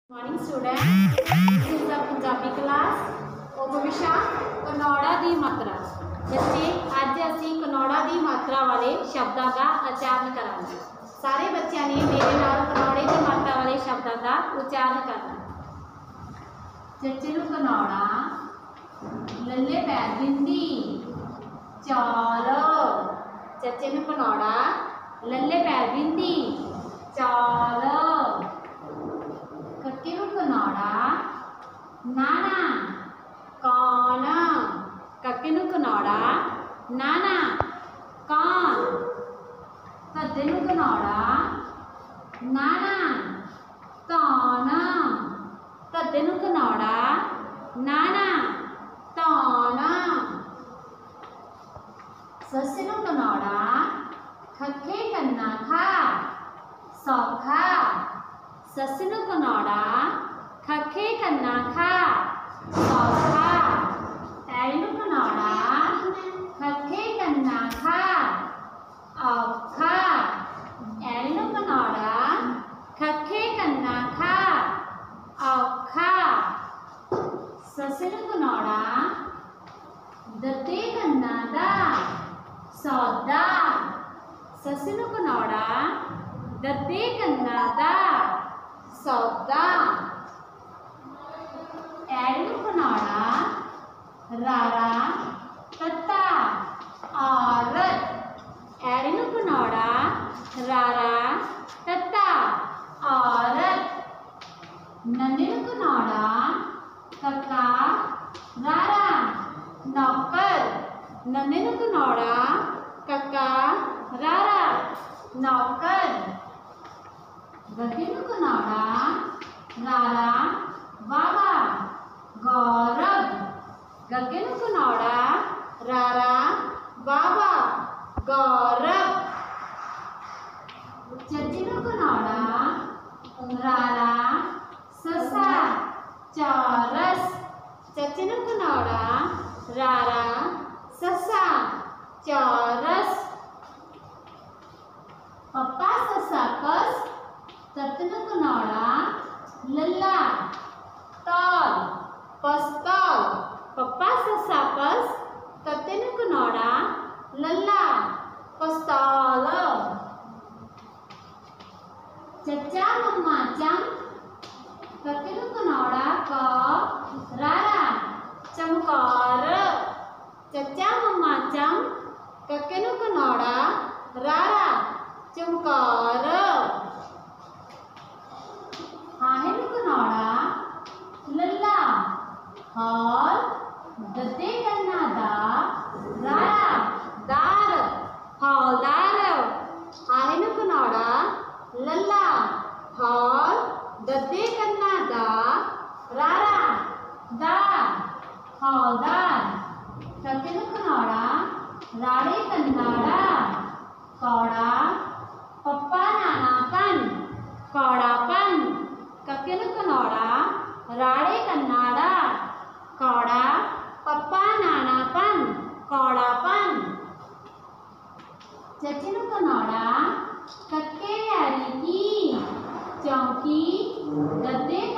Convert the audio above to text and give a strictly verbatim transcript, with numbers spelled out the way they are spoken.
Morning student, this is the Punjabi class उपविशा कनौड़ा की मात्रा। बच्चे अज असी कनौड़ा की मात्रा वाले शब्दों का उच्चारण करांगे। सारे बच्चों ने मेरे नाल कनौड़े की मात्रा वाले शब्दों का उच्चारण करना। चचे नूं कनौड़ा, लल्ले पैर बिंदी चौल। चचे नूं कनौड़ा, लल्ले पैर बिंदी चौल। कक्के नूं कनौड़ा, नाना कौन। कक्के नूं कनौड़ा, नाना कौन। धद्दे नूं कनौड़ा, नाना धौन। धद्दे नूं कनौड़ा, नाना धौन। सस्से नूं कनौड़ा, खखे कन्ना खा सौखा। सस्से नूं कनौड़ा, खखे कन्ना खा सौखा। ऐड़ी नूं कनौड़ा, खखे कन्ना खा औखा। ऐड़ी नूं कनौड़ा, खखे कन्ना खा औखा। सस्से नूं कनौड़ा, दत्ते कन्ना दा सौदा। सस्से नूं कनौड़ा, दत्ते कन्ना दा सौदा। ऐड़ी नूं कनौड़ा, रारा तत्ता औरत। ऐड़ी नूं कनौड़ा, रारा तत्ता औरत। नन्ने नूं कनौड़ा, कक्का रारा नौकर। नन्ने नूं कनौड़ा, कक्का रारा नौकर। गद्दे नूं कनौड़ा, रारा वावा गौरव। गग्गे नूं कनौड़ा, रारा वावा गौरव। चचे नूं कनौड़ा, रारा ससा चौरस। चचे नूं कनौड़ा, रारा ससा चौरस। पप्पा ससा कस, तत्ते नूं कनौड़ा, लल्ला तौल पस्तौल। पप्पा ससा पस, तत्ते नूं कनौड़ा, लल्ला पस्तौल। चचा मम्मा चम, कक्के नूं कनौड़ा क रारा चमकौर। चचा मम्मा चम, कक्के नूं कनौड़ा, रारा चमकौर। हाहे नूं कनौड़ा, लल्ला हौल। दत्ते कन्ना दा, रारा दार हौलदार। हाहे नूं कनौड़ा, लल्ला हौल। दत्ते कन्ना दा, रारा दार हौलदार। कक्के नूं कनौड़ा, राड़े कन्नाड़ा कौड़ा पप्पा नानापन कौड़ापन। कक्के नूं कनौड़ा, राड़े कन्नाड़ा कौड़ा पप्पा नानापन कौड़ापन। चचे नूं कनौड़ा, कक्के यारी की चौकी। गद्दे